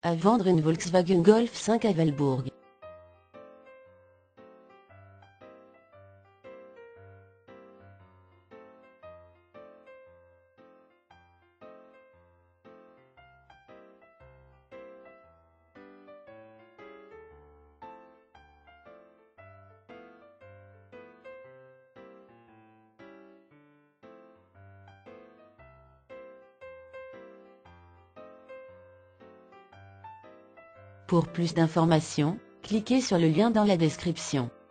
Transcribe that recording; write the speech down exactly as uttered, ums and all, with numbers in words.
À vendre une Volkswagen Golf cinq à Valbourg. Pour plus d'informations, cliquez sur le lien dans la description.